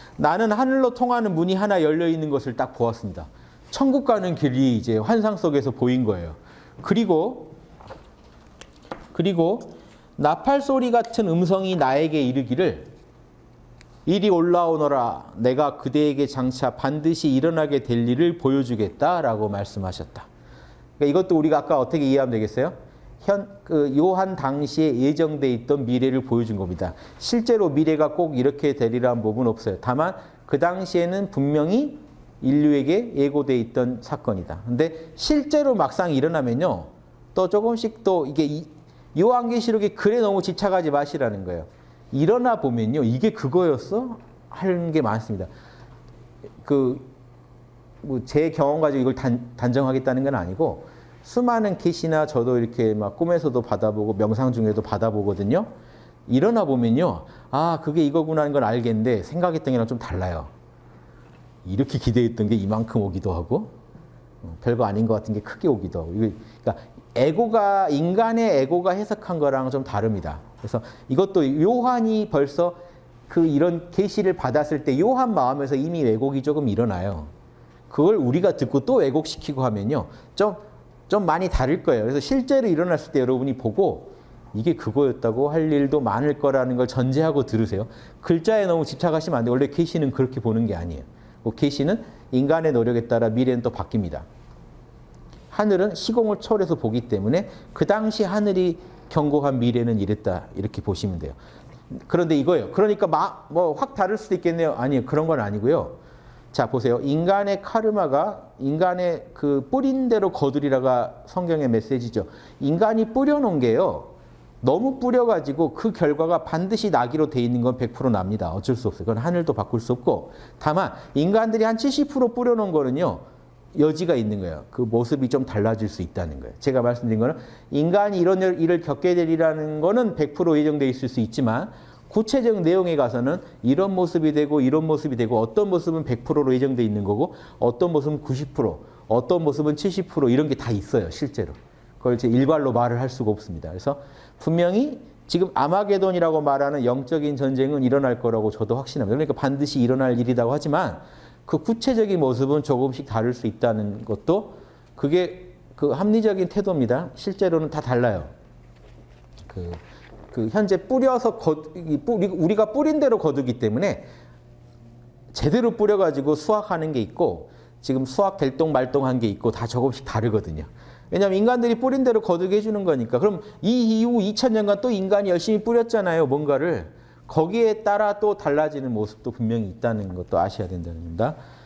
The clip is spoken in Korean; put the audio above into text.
나는 하늘로 통하는 문이 하나 열려 있는 것을 딱 보았습니다. 천국 가는 길이 이제 환상 속에서 보인 거예요. 그리고 나팔 소리 같은 음성이 나에게 이르기를 이리 올라오너라. 내가 그대에게 장차 반드시 일어나게 될 일을 보여주겠다라고 말씀하셨다. 그러니까 이것도 우리가 아까 어떻게 이해하면 되겠어요? 요한 당시에 예정돼 있던 미래를 보여준 겁니다. 실제로 미래가 꼭 이렇게 되리라는 법은 없어요. 다만 그 당시에는 분명히 인류에게 예고돼 있던 사건이다. 근데 실제로 막상 일어나면요, 또 조금씩 또 이게 요한계시록에 글에 너무 집착하지 마시라는 거예요. 일어나 보면요, 이게 그거였어? 하는 게 많습니다. 뭐 제 경험 가지고 이걸 단정하겠다는 건 아니고, 수많은 계시나 저도 이렇게 막 꿈에서도 받아보고 명상 중에도 받아보거든요. 일어나 보면요, 아, 그게 이거구나 하는 걸 알겠는데 생각했던 게랑 좀 달라요. 이렇게 기대했던 게 이만큼 오기도 하고, 별거 아닌 것 같은 게 크게 오기도 하고. 그러니까 인간의 에고가 해석한 거랑 좀 다릅니다. 그래서 이것도 요한이 벌써 이런 계시를 받았을 때 요한 마음에서 이미 왜곡이 조금 일어나요. 그걸 우리가 듣고 또 왜곡시키고 하면요, 좀 많이 다를 거예요. 그래서 실제로 일어났을 때 여러분이 보고 이게 그거였다고 할 일도 많을 거라는 걸 전제하고 들으세요. 글자에 너무 집착하시면 안 돼요. 원래 계시는 그렇게 보는 게 아니에요. 계시는 인간의 노력에 따라 미래는 또 바뀝니다. 하늘은 시공을 초월해서 보기 때문에 그 당시 하늘이 경고한 미래는 이랬다, 이렇게 보시면 돼요. 그런데 이거예요. 그러니까 확 다를 수도 있겠네요. 아니요, 그런 건 아니고요. 자, 보세요. 인간의 카르마가 인간의 그 뿌린 대로 거두리라가 성경의 메시지죠. 인간이 뿌려놓은 게요, 너무 뿌려가지고 그 결과가 반드시 나기로 돼 있는 건 100% 납니다. 어쩔 수 없어요. 그건 하늘도 바꿀 수 없고. 다만 인간들이 한 70% 뿌려놓은 거는요, 여지가 있는 거예요. 그 모습이 좀 달라질 수 있다는 거예요. 제가 말씀드린 거는 인간이 이런 일을 겪게 되리라는 거는 100% 예정되어 있을 수 있지만, 구체적 내용에 가서는 이런 모습이 되고 이런 모습이 되고, 어떤 모습은 100%로 예정되어 있는 거고 어떤 모습은 90%, 어떤 모습은 70% 이런 게 다 있어요. 실제로. 그걸 이제 일괄로 말을 할 수가 없습니다. 그래서 분명히 지금 아마게돈이라고 말하는 영적인 전쟁은 일어날 거라고 저도 확신합니다. 그러니까 반드시 일어날 일이라고 하지만 그 구체적인 모습은 조금씩 다를 수 있다는 것도, 그게 그 합리적인 태도입니다. 실제로는 다 달라요. 현재 뿌려서 우리가 뿌린 대로 거두기 때문에 제대로 뿌려가지고 수확하는 게 있고, 지금 수확 될동 말동한 게 있고, 다 조금씩 다르거든요. 왜냐하면 인간들이 뿌린 대로 거두게 해주는 거니까. 그럼 이 이후 2000년간 또 인간이 열심히 뿌렸잖아요, 뭔가를. 거기에 따라 또 달라지는 모습도 분명히 있다는 것도 아셔야 된다는 겁니다.